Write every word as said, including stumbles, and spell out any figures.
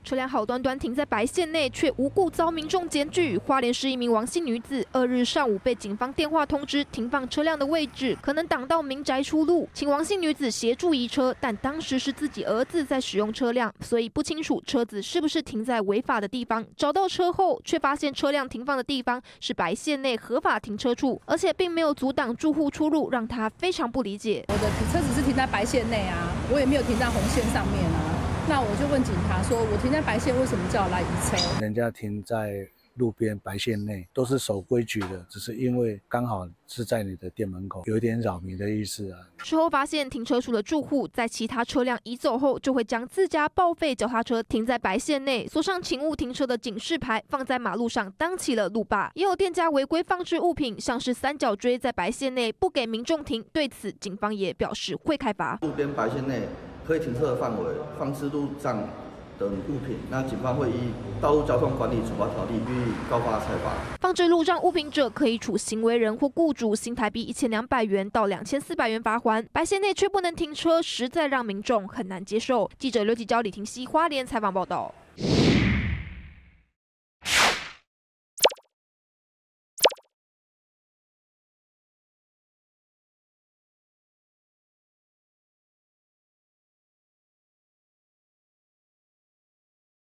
车辆好端端停在白线内，却无故遭民众检举。花莲市一名王姓女子，二日上午被警方电话通知，停放车辆的位置可能挡到民宅出路，请王姓女子协助移车，但当时是自己儿子在使用车辆，所以不清楚车子是不是停在违法的地方。找到车后，却发现车辆停放的地方是白线内合法停车处，而且并没有阻挡住户出入，让他非常不理解。 我的车子是停在白线内啊，我也没有停在红线上面啊。那我就问警察说，我停在白线，为什么叫我来移车？ 人家停在路边白线内都是守规矩的，只是因为刚好是在你的店门口，有一点扰民的意思啊。 事后发现，停车处的住户在其他车辆移走后，就会将自家报废脚踏车停在白线内，锁上请勿停车的警示牌，放在马路上当起了路霸。也有店家违规放置物品，像是三角锥在白线内不给民众停，对此警方也表示会开罚。 路边白线内可以停车的范围，放置路上等物品，那警方会依《道路交通管理处罚条例》予以告发裁罚。 放置路上物品者，可以处行为人或雇主新台币一千两百元到两千四百元罚锾。白线内却不能停车，实在让民众很难接受。记者刘吉娇、李廷熙花莲采访报道。